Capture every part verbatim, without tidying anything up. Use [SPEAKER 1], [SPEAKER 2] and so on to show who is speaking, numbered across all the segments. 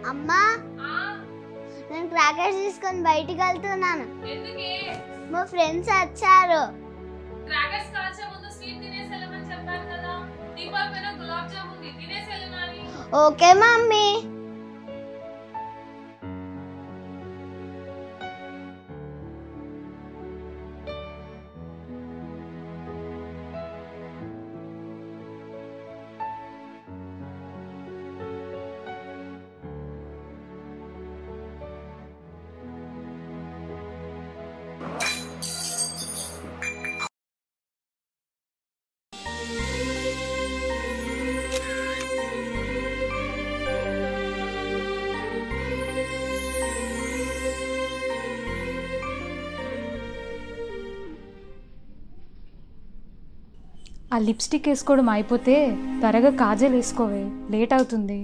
[SPEAKER 1] అమ్మా నేను క్రాకర్స్ తీసుకొని బయటికి వెళ్తున్నాను.
[SPEAKER 2] ఎందుకే?
[SPEAKER 1] మా ఫ్రెండ్స్ వచ్చారు.
[SPEAKER 2] క్రాకర్స్ కాల్చే ముందు స్వీట్ తినేసి వెళ్ళమని చెప్పాను కదా. దీపావళి పైన గులాబ్ జామున్ తినేసి వెళ్ళనాని.
[SPEAKER 1] Okay mummy.
[SPEAKER 3] ఆ లిప్స్టిక్ వేసుకోవడం అయిపోతే త్వరగా కాజల్ వేసుకోవే, లేట్ అవుతుంది.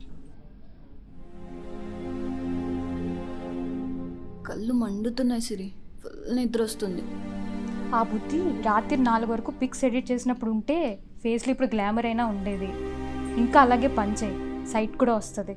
[SPEAKER 4] కళ్ళు మండుతున్నాయి సిరి, ఫుల్ నిద్ర వస్తుంది.
[SPEAKER 3] ఆ బుద్ధి రాత్రి నాలుగు వరకు పిక్స్ ఎడిట్ చేసినప్పుడు ఉంటే ఫేస్లో ఇప్పుడు గ్లామర్ అయినా ఉండేది. ఇంకా అలాగే పంచే సైట్ కూడా వస్తుంది.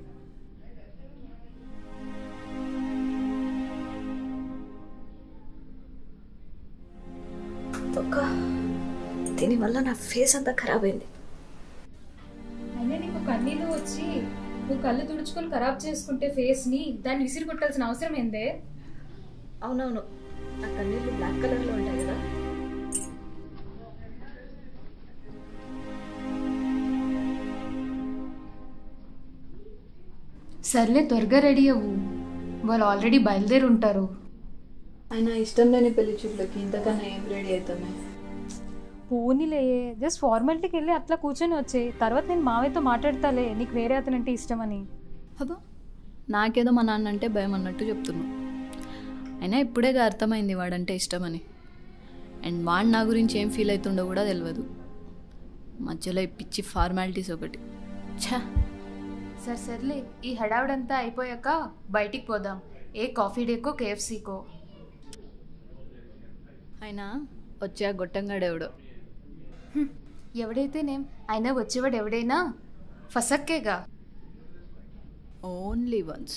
[SPEAKER 4] దీనివల్ల నా ఫేస్ అంతా ఖరాబ్ అయింది.
[SPEAKER 3] అయినా నీకు కన్నీళ్ళు వచ్చి నువ్వు కళ్ళు తుడుచుకొని ఖరాబ్ చేసుకుంటే ఫేస్ని దాన్ని విసిరి కొట్టాల్సిన అవసరం ఏందే?
[SPEAKER 4] అవునవును, నా కన్నీళ్ళు బ్లాక్ కలర్లో ఉంటాయి కదా.
[SPEAKER 3] సర్లే త్వరగా రెడీ అవ్వు, వాళ్ళు ఆల్రెడీ బయలుదేరి ఉంటారు.
[SPEAKER 4] అయినా ఇష్టం లేని పెళ్లి చూపులకి ఇంతకన్నా ఏం రెడీ అవుతామే.
[SPEAKER 3] పోనీలే, జస్ట్ ఫార్మాలిటీకి వెళ్ళి అట్లా కూర్చొని వచ్చే, తర్వాత నేను మావయ్యతో మాట్లాడతాలే నీకు వేరే అతనంటే ఇష్టమని.
[SPEAKER 4] అబ్బా, నాకేదో మా నాన్న అంటే భయం అన్నట్టు చెప్తున్నావు. అయినా ఇప్పుడేగా అర్థమైంది వాడంటే ఇష్టమని. అండ్ వాడు నా గురించి ఏం ఫీల్ అవుతుండో కూడా తెలియదు. మధ్యలో ఈ పిచ్చి ఫార్మాలిటీస్ ఒకటి. ఛా,
[SPEAKER 3] సరే సర్లే, ఈ హడావుడంతా అయిపోయాక బయటికి పోదాం. ఏ కాఫీ డేకో కేఎఫ్సీకో.
[SPEAKER 4] అయినా వచ్చే ఆ గొట్టంగాడెవడో.
[SPEAKER 3] ఎవడైతేనేం, అయినా వచ్చేవాడు ఎవడైనా ఫసక్కేగా.
[SPEAKER 4] Only once.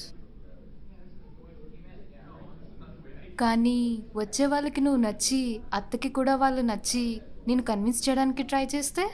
[SPEAKER 3] కానీ వచ్చే వాళ్ళకి నువ్వు నచ్చి అత్తకి కూడా వాళ్ళు నచ్చి నేను కన్విన్స్ చేయడానికి ట్రై చేస్తే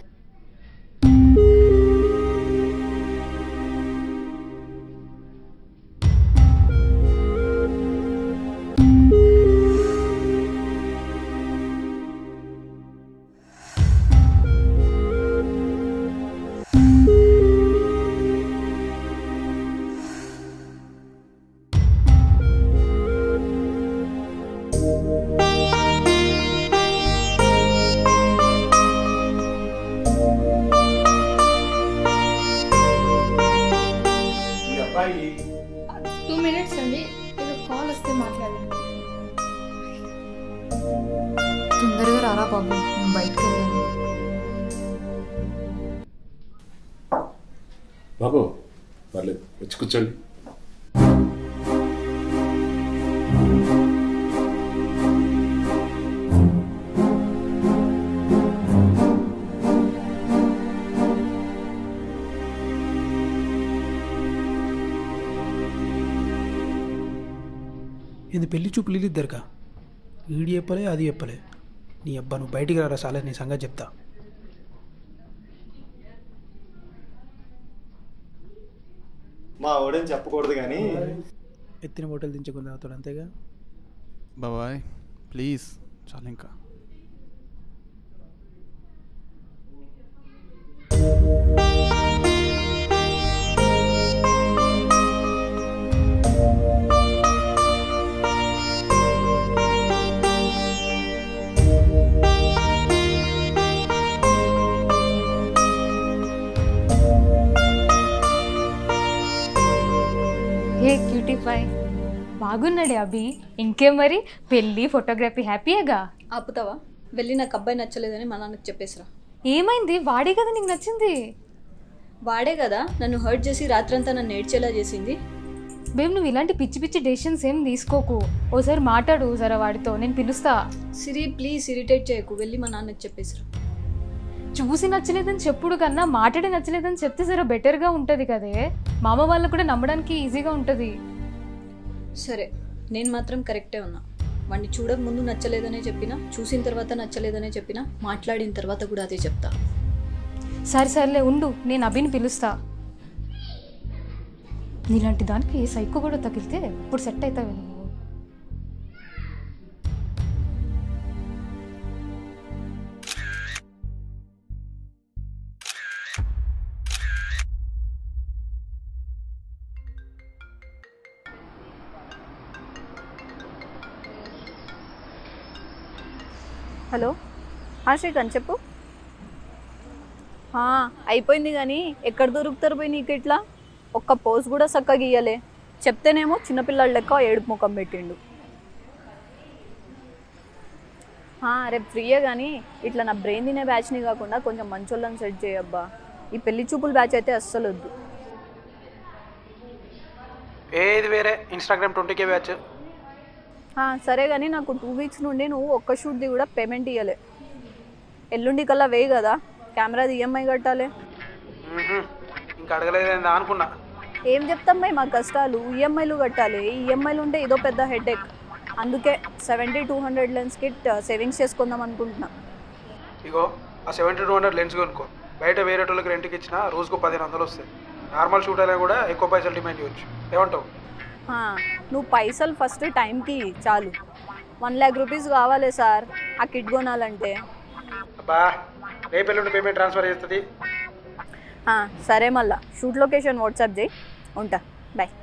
[SPEAKER 5] టూ మినిట్స్ అండి, ఏదో కాల్ వస్తే మాట్లాడండి.
[SPEAKER 3] తొందరగా రారా బాబు, నేను బయటకు వెళ్ళాను.
[SPEAKER 6] బాబు పర్లేదు, వచ్చి కూర్చోండి.
[SPEAKER 7] ఇది పెళ్లి చూపులు ఇద్దరుగా, వీడి చెప్పలే అది చెప్పలే. నీ అబ్బా నువ్వు బయటికి రారా సాలే, నీ సంగతి చెప్తా.
[SPEAKER 8] మా ఓడని చెప్పకూడదు కానీ
[SPEAKER 7] ఎత్తిన హోటల్ దించుకుని అవుతాడు అంతేగా.
[SPEAKER 9] బాబాయ్ ప్లీజ్ చాలా ఇంకా.
[SPEAKER 3] హే క్యూటీ పై, బాగున్నాడే అభి. ఇంకేం మరి, పెళ్ళి ఫోటోగ్రఫీ హ్యాపీయేగా.
[SPEAKER 4] ఆపుతావా? వెళ్ళి నాకు అబ్బాయి నచ్చలేదని మా నాన్నకి చెప్పేసిరా.
[SPEAKER 3] ఏమైంది? వాడే కదా నీకు నచ్చింది.
[SPEAKER 4] వాడే కదా నన్ను హర్ట్ చేసి రాత్రంతా నన్ను ఏడ్చేలా చేసింది.
[SPEAKER 3] బేబ్ నువ్వు ఇలాంటి పిచ్చి పిచ్చి డెసిషన్స్ ఏం తీసుకోకు. ఓసారి మాట్లాడు సరే వాడితో, నేను పిలుస్తా.
[SPEAKER 4] సిరి ప్లీజ్ ఇరిటేట్ చేయకు, వెళ్ళి మా నాన్నకి చెప్పేసిరా.
[SPEAKER 3] చూసి నచ్చలేదని చెప్పుడు కన్నా మాట్లాడి నచ్చలేదని చెప్తే సరే బెటర్గా ఉంటుంది కదే. మా అమ్మ వాళ్ళకు కూడా నమ్మడానికి ఈజీగా ఉంటుంది.
[SPEAKER 4] సరే, నేను మాత్రం కరెక్టే ఉన్నా. వాడిని చూడక ముందు నచ్చలేదనే చెప్పినా, చూసిన తర్వాత నచ్చలేదనే చెప్పినా, మాట్లాడిన తర్వాత కూడా అదే చెప్తా.
[SPEAKER 3] సరే సర్లే ఉండు, నేను అభిని పిలుస్తా. నీలాంటి దానికి సైకో కూడా తగిలితే ఇప్పుడు సెట్ అవుతావు నువ్వు.
[SPEAKER 4] హలో, శ్రీకాంత్ చెప్పు. అయిపోయింది కానీ ఎక్కడ దొరుకుతారు పోయి నీకు ఇట్లా? ఒక్క పోజ్ కూడా చక్కగా ఇయ్యలే. చెప్తేనేమో చిన్నపిల్లల లెక్క ఏడుపు ముఖం పెట్టిండు. రేపు ఫ్రీయే కానీ ఇట్లా నా బ్రెయిన్ తినే బ్యాచ్ని కాకుండా కొంచెం మంచోళ్ళని సెట్ చేయబ్బా. ఈ పెళ్లి చూపుల బ్యాచ్ అయితే అస్సలు వద్దు.
[SPEAKER 7] ఏది వేరే ఇన్స్టాగ్రామ్ ట్వంటీ కే బ్యాచ్.
[SPEAKER 4] సరే కానీ నాకు టూ వీక్స్ నుండి నువ్వు ఒక్క షూట్ది కూడా పేమెంట్ ఇవ్వలే. ఎల్లుండి కల్లా వేయి కదా, కెమెరాది ఈఎంఐ కట్టాలి.
[SPEAKER 7] ఇంకా అడగలేదా అనుకున్నా.
[SPEAKER 4] ఏం చెప్తాం భయ్ మా కష్టాలు, ఈఎంఐలు కట్టాలి. ఈఎంఐలు ఉంటే ఇదో పెద్ద హెడేక్. అందుకే seventy two hundred lens kit savings చేసుకుందాం అనుకుంటున్నా.
[SPEAKER 7] ఇగో ఆ సెవెంటీ టూ హండ్రెడ్ లెన్స్ కొనుక్కో. బయట వేరే వాళ్ళకి రెంట్కి ఇచ్చినా రోజుకు పదిహేను వందలు వస్తాయి. నార్మల్ షూట్ అయినా కూడా ఎక్కువ పైసలు డిమాండ్ చేయవచ్చు. ఏమంటావు?
[SPEAKER 4] నువ్వు పైసలు ఫస్ట్ టైంకి చాలు. వన్ ల్యాక్ రూపీస్ కావాలి సార్ ఆ కిట్ కొనాలంటే.
[SPEAKER 7] అబ్బా రేపు ఎల్లుండి పేమెంట్ ట్రాన్స్ఫర్ చేస్తుంది.
[SPEAKER 4] సరే మళ్ళా షూట్ లొకేషన్ వాట్సాప్ చేయి. ఉంటా, బాయ్.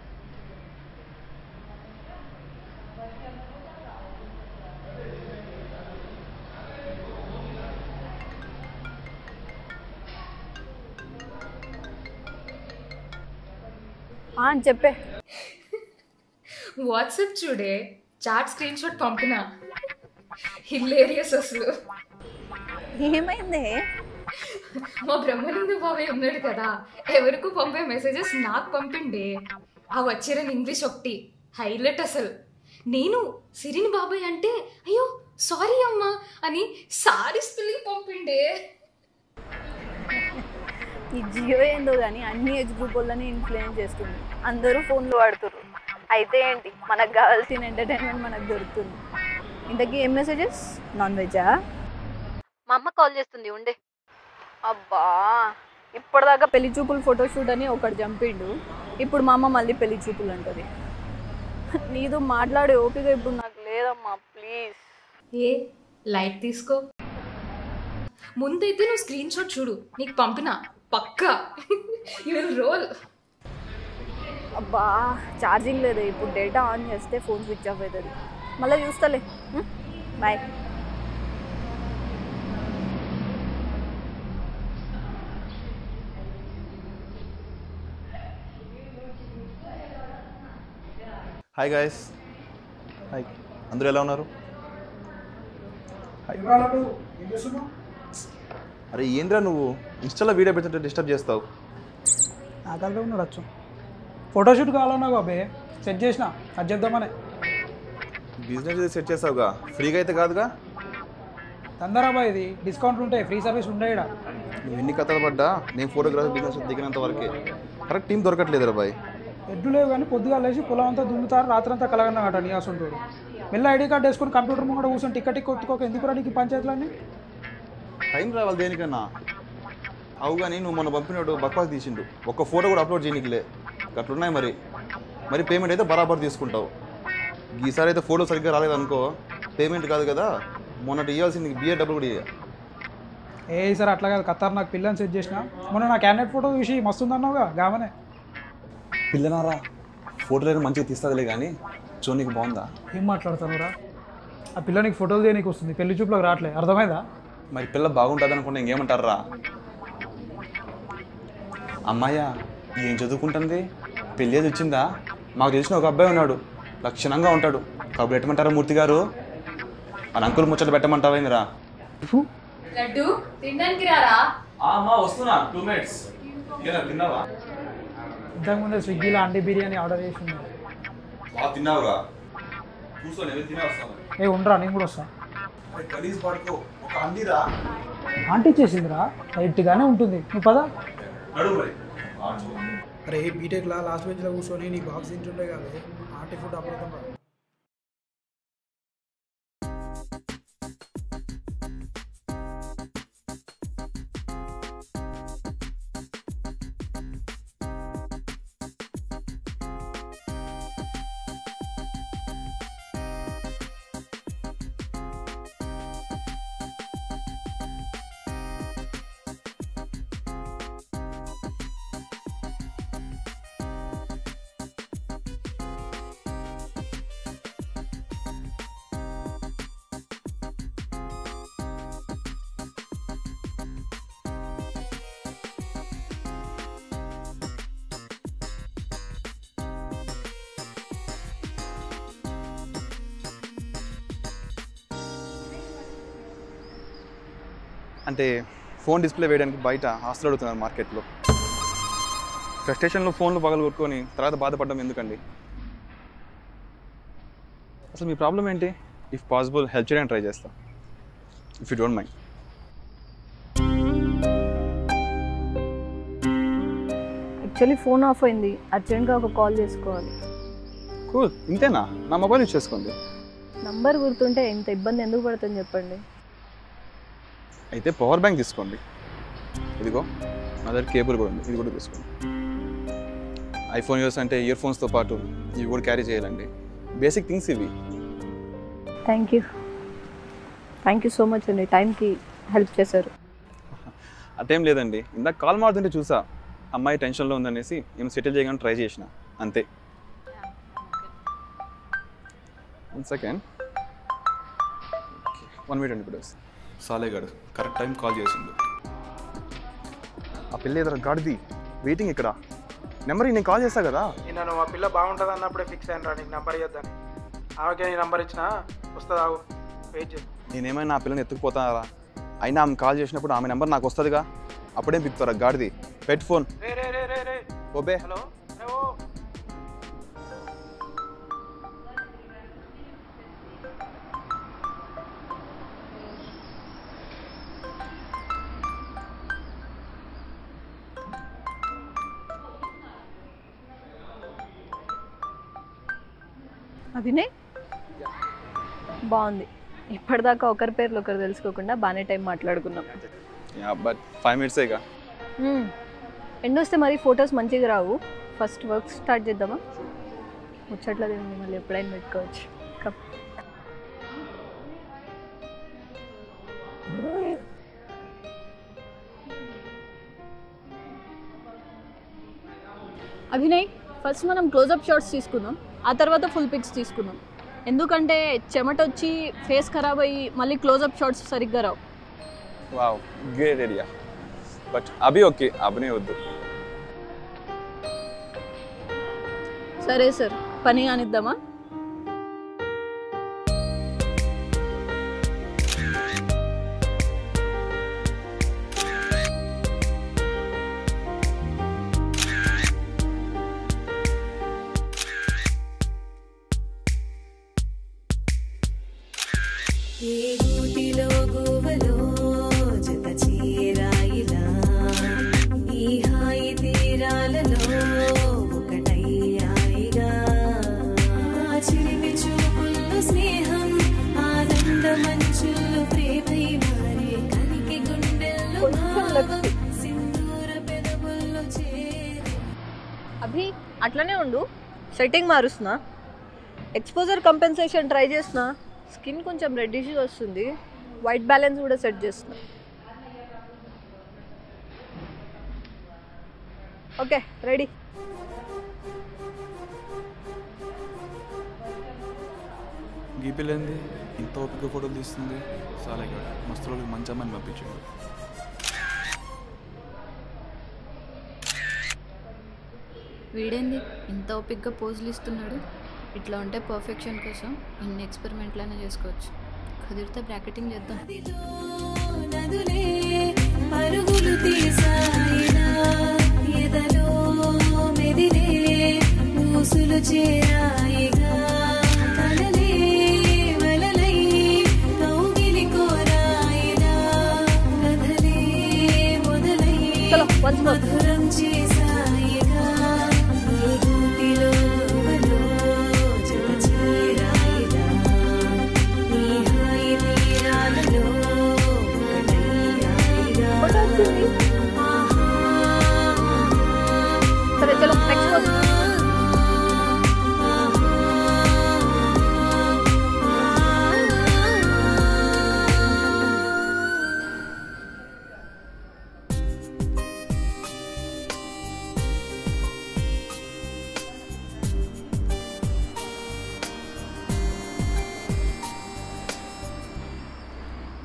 [SPEAKER 4] చెప్పే.
[SPEAKER 3] వాట్సాప్ చూడే, చాట్ స్క్రీన్ షాట్ పంపినా. హిలేరియస్ అసలు.
[SPEAKER 4] ఏమైంది?
[SPEAKER 3] మా బ్రహ్మలింగ బాబాయ్ ఉన్నాడు కదా, ఎవరికో పంపే మెసేజెస్ నాకు పంపిండే. ఆ వచ్చిరని ఇంగ్లీష్ ఒకటి హైలైట్ అసలు. నేను సిరిని బాబాయ్ అంటే అయ్యో సారీ అమ్మా అని సారీ స్పెల్లింగ్ పంపిండే.
[SPEAKER 4] ఈ జియో ఏందో కానీ అన్ని ఏజ్ గ్రూప్ వాళ్ళని ఇన్ఫ్లుయెన్స్ చేస్తుంది. అందరూ ఫోన్లు వాడుతున్నారు. అయితే ఏంటి, మనకు కావాల్సిన ఎంటర్టైన్మెంట్ మనకు దొరుకుతుంది. ఇంతకీ ఏం మెసేజెస్? నాన్ వెజా? మా అమ్మ కాల్ చేస్తుంది, ఉండే. అబ్బా ఇప్పటిదాకా పెళ్లి చూపులు ఫోటోషూట్ అని ఒకటి చంపిండు. ఇప్పుడు మా అమ్మ మళ్ళీ పెళ్లి చూపులు అంటది. నీదు మాట్లాడే ఓపిక ఇప్పుడు నాకు లేదమ్మా, ప్లీజ్.
[SPEAKER 3] ఏ లైట్ తీసుకో. ముందైతే నువ్వు స్క్రీన్ షాట్ చూడు, నీకు పంపినా పక్కా యు విల్ రోల్.
[SPEAKER 4] అబ్బా ఛార్జింగ్ లేదు, ఇప్పుడు డేటా ఆన్ చేస్తే ఫోన్ స్విచ్ ఆఫ్ అవుతుంది. మళ్ళీ చూస్తలే, బాయ్.
[SPEAKER 9] Hi guys. హాయ్, అందరూ ఎలా ఉన్నారు? అరే ఏంద్రా నువ్వు ఇన్స్టాలో వీడియో పెడుతుంటే డిస్టర్బ్ చేస్తావు.
[SPEAKER 7] నాకల్గా ఉన్నాడు వచ్చు. ఫోటోషూట్ కావాలన్నా బాబే, సెట్ చేసిన అది చేద్దామనే.
[SPEAKER 9] బిజినెస్ సెట్ చేస్తావుగా, ఫ్రీగా అయితే కాదుగా.
[SPEAKER 7] తందరాబాయ్ ఇది డిస్కౌంట్ ఉంటాయి, ఫ్రీ సర్వీస్ ఉండేడ.
[SPEAKER 9] నువ్వు ఎన్ని కథలు పడ్డా నేను ఫోటోగ్రఫీ బిజినెస్ దిగినంత వరకే. కరెక్ట్ టీం దొరకట్లేదు బాయ్.
[SPEAKER 7] ఎడ్లు లేవు కానీ పొద్దుగా లేచి పొలం అంతా దున్నుతారు, రాత్రంతా కలగన్నమాట నియాస్ ఉంటాడు. మెల్ల ఐడి కార్డు వేసుకొని కంప్యూటర్ ముందు కూర్చొని టికెట్ టిక్ కొట్టుకోక ఎందుకు రా నీకు పంచాయతీలన్నీ?
[SPEAKER 9] టైం రావాలి దేనికన్నా. అవు కానీ నువ్వు మొన్న పంపినట్టు బక్వాస్ తీసిండు, ఒక్క ఫోటో కూడా అప్లోడ్ చేయనీకిలే. అట్లున్నాయి మరి. మరి పేమెంట్ అయితే బరాబర్ తీసుకుంటావు. ఈసారి అయితే ఫోటో సరిగ్గా రాలేదనుకో, పేమెంట్ కాదు కదా మొన్నటి ఇవ్వాల్సింది బిఏ డబ్బులు కూడా ఇవ్వ.
[SPEAKER 7] ఏ సార్ అట్లా కాదు, ఖతర్ నాకు పిల్లని సెట్ చేసిన. మొన్న నా క్యాండిడేట్ ఫోటో చూసి మస్తుందన్నావుగా గామనే.
[SPEAKER 9] పిల్లనారా ఫోటోలు మంచిగా తీస్తుందిలే కానీ చూడనీకి బాగుందా?
[SPEAKER 7] ఏం మాట్లాడుతున్నావురా? ఆ పిల్ల నీకు ఫోటోలు తీయనీకి వస్తుంది, పెళ్లి చూపులకు రావట్లే, అర్థమైందా?
[SPEAKER 9] మరి పిల్ల బాగుంటుంది అనుకుంటే ఇంకేమంటారా? అమ్మాయ్యా ఏం చదువుకుంటుంది, పెళ్ళి అది వచ్చిందా? మాకు తెలిసిన ఒక అబ్బాయి ఉన్నాడు, లక్షణంగా ఉంటాడు. కబురు పెట్టమంటారా మూర్తి గారు? మన అంకుల్ ముచ్చట పెట్టమంటావేందిరా?
[SPEAKER 3] లడ్డు తినడానికి రారా?
[SPEAKER 9] వస్తున్నా, టూ మినిట్స్. తిన్నావా?
[SPEAKER 7] ఇంతకుముందే స్విగ్గీలో అండి బిర్యానీ ఆర్డర్ చేసి ఉన్నాను.
[SPEAKER 9] బాగా తిన్నావురా? కూర్చొని తినే వస్తాను.
[SPEAKER 7] ఏ ఉండరా, నేను కూడా వస్తాను.
[SPEAKER 9] గలీజ్ పడుకో, ఒక అండిరా.
[SPEAKER 10] ఆంటీ చేసిందిరా, లైట్గానే ఉంటుంది. నువ్వు పదా.
[SPEAKER 7] అరే బీటెక్లా లాస్ట్ బెంచ్లో కూర్చొని నీ బాక్స్ తింటుండే కాదు ఆంటీ ఫుడ్ అప్పుడు.
[SPEAKER 9] అంటే ఫోన్ డిస్ప్లే వేయడానికి బయట హాస్టల్ అడుగుతున్నారు మార్కెట్లో. ఫ్రస్ట్రేషన్లో ఫోన్లు పగలు కొట్టుకొని తర్వాత బాధపడడం ఎందుకండి? అసలు మీ ప్రాబ్లం ఏంటి? ఇఫ్ పాసిబుల్ హెల్ప్ చేయడానికి ట్రై చేస్తా, if you don't mind.
[SPEAKER 4] Actually phone off అయింది, అర్జెంట్గా ఒక కాల్ చేసుకోవాలి.
[SPEAKER 9] కూల్, ఇంతేనా? నా మొబైల్ యూజ్ చేసుకోండి.
[SPEAKER 4] నంబర్ గుర్తుంటే ఇంత ఇబ్బంది ఎందుకు పడుతుంది చెప్పండి.
[SPEAKER 9] అయితే పవర్ బ్యాంక్ తీసుకోండి. ఇదిగో నా దగ్గర కేబుల్ కూడా ఉంది, ఇది కూడా తీసుకోండి. ఐఫోన్ యూస్ అంటే ఇయర్ ఫోన్స్తో పాటు ఇవి కూడా క్యారీ చేయాలండి. బేసిక్ థింగ్స్ ఇవి.
[SPEAKER 4] Thank you thank you so much అండి, టైంకి హెల్ప్ చేశారు.
[SPEAKER 9] అటేం లేదండి, ఇందాక కాల్ మారుతుంటే చూసా అమ్మాయి టెన్షన్లో ఉందనేసి ఏం సెటిల్ చేయగానే ట్రై చేసిన అంతే. వన్ సెకండ్, వన్ మినిట్ అండి. ఇప్పుడు సాలేగాడు కరెక్ట్ టైం కాల్ చేసిండు. ఆ పిల్ల ఎదురు గాడిది వెయిటింగ్ ఇక్కడ. నెంబర్ నేను కాల్ చేస్తా కదా.
[SPEAKER 7] నేను మా పిల్ల బాగుంటుంది అన్నప్పుడే ఫిక్స్ అయిన రా నీకు నెంబర్ ఇద్దని. ఆమెకే నీ నెంబర్ ఇచ్చినా వస్తుందా? వెయిట్ చేయి.
[SPEAKER 9] నేనేమైనా ఆ పిల్లని ఎత్తుకుపోతారా? అయినా ఆమె కాల్ చేసినప్పుడు ఆమె నెంబర్ నాకు వస్తుందిగా, అప్పుడేం పిక్తారా గాడిది. పెట్ ఫోన్. ఓబే.
[SPEAKER 7] హలో.
[SPEAKER 4] అభినయ్ బాగుంది. ఇప్పటిదాకా ఒకరి పేర్లు ఒకరు తెలుసుకోకుండా బాగానే టైం మాట్లాడుకున్నాం.
[SPEAKER 9] But five మినిట్సేగా.
[SPEAKER 4] ఎండ్ వస్తే మరి ఫొటోస్ మంచిగా రావు. ఫస్ట్ వర్క్ స్టార్ట్ చేద్దామా? ముచ్చట్లేదు, మళ్ళీ ఎప్పుడైనా పెట్టుకోవచ్చు. కప్ అభినయ్, ఫస్ట్ మనం క్లోజప్ షాట్స్ తీసుకుందాం, ఆ తర్వాత ఫుల్ పిక్స్ తీసుకుందాం. ఎందుకంటే చెమట వచ్చి ఫేస్ ఖరాబ్ అయ్యి మళ్ళీ క్లోజప్ షాట్స్ సరిగ్గా రావు.
[SPEAKER 9] Wow, great idea. But Abhi okay, అభినే వద్దు.
[SPEAKER 4] సరే సార్, పని కానిద్దామా? అభి అట్లనే ఉండు, సెట్టింగ్ మారుస్తున్నా. ఎక్స్పోజర్ కంపెన్సేషన్ ట్రై చేస్తున్నా. స్కిన్ కొంచెం రెడ్డిష్గా వస్తుంది, వైట్ బ్యాలెన్స్ కూడా సెట్ చేస్తున్నా. Okay, ready.
[SPEAKER 9] గీపిలేంది ఇంత ఓపిక ఫోటోలు తీస్తుంది. చాలా మస్తు రోజులు మంచి అమ్మని పంపించాడు.
[SPEAKER 4] వీడేంది ఇంత ఓపిక్గా పోజులు ఇస్తున్నాడు? ఇట్లా ఉంటే పర్ఫెక్షన్ కోసం ఇన్ని ఎక్స్పెరిమెంట్లైనా చేసుకోవచ్చు. కుదిరితే బ్రాకెటింగ్ చేద్దాం.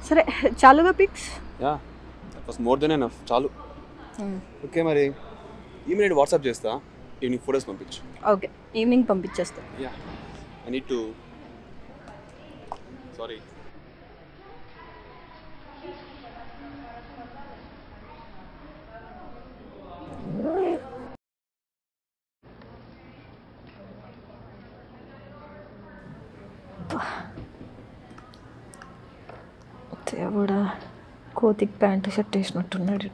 [SPEAKER 4] సరే చాలుగా pics.
[SPEAKER 11] Yeah that was more than enough. చాలు. ఓకే మరి ఈవినింగ్ వాట్సాప్ చేస్తా. ఈవినింగ్ ఫోటోస్ పంపించు.
[SPEAKER 4] ఓకే ఈవినింగ్ పంపించేస్తా.
[SPEAKER 11] Yeah I need to sorry.
[SPEAKER 4] దేవుడా కోతికి ప్యాంటు షర్ట్ వేసినట్టున్నాడు.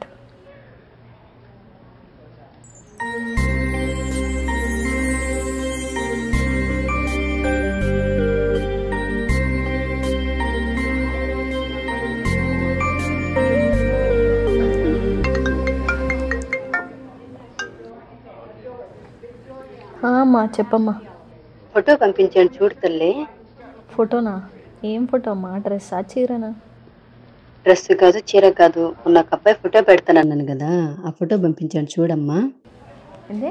[SPEAKER 4] అమ్మా చెప్పమ్మా.
[SPEAKER 12] ఫోటో పంపించాను చూడు తల్లి.
[SPEAKER 4] ఫోటోనా? ఏం ఫోటో అమ్మా? డ్రెస్సా చీరనా?
[SPEAKER 12] డ్రెస్ కాదు చీర కాదు, నాకు అబ్బాయి ఫోటో పెడతానన్నాను కదా, ఆ ఫోటో పంపించాను చూడమ్మా.
[SPEAKER 4] ఏంది?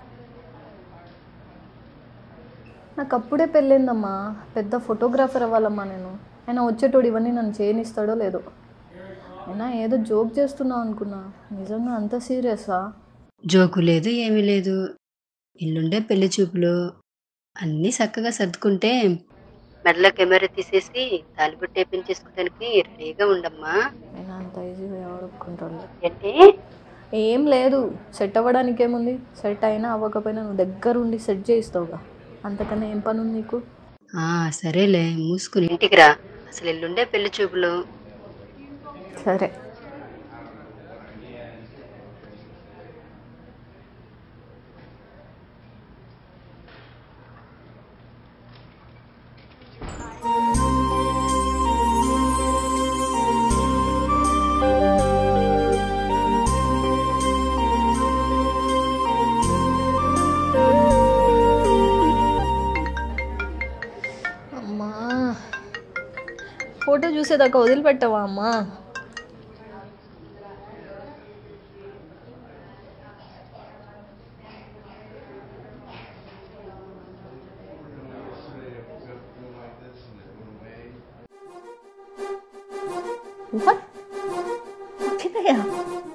[SPEAKER 4] నాకు అప్పుడే పెళ్ళిందమ్మా. పెద్ద ఫోటోగ్రాఫర్ అవ్వాలమ్మా నేను. ఆయన వచ్చేటోడు ఇవన్నీ నన్ను చేయనిస్తాడో లేదో. అయినా ఏదో జోక్ చేస్తున్నావు అనుకున్నా, నిజంగా అంత సీరియసా?
[SPEAKER 12] జోకు లేదు ఏమీ లేదు. ఇల్లుండే పెళ్లి చూపులు అన్నీ చక్కగా సర్దుకుంటే మెడలో కెమెరా తీసేసి తాలిబొట్టు వేపించేసుకోవడానికి రెడీగా ఉండమ్మా.
[SPEAKER 4] నేను అంత ఈజీగా ఎవడుకుంటాను.
[SPEAKER 12] ఏంటి?
[SPEAKER 4] ఏం లేదు, సెట్ అవ్వడానికి ఏముంది? సెట్ అయినా అవ్వకపోయినా నువ్వు దగ్గరుండి సెట్ చేయిస్తావుగా, అంతకన్నా ఏం పని ఉంది నీకు?
[SPEAKER 12] ఆ సరేలే మూసుకుని ఇంటికి రా, అసలు ఇల్లుండే పెళ్లి చూపులు.
[SPEAKER 4] సరే. ఫోటో చూసేదాకా వదిలిపెట్టావా అమ్మా? వచ్చిందయ్యా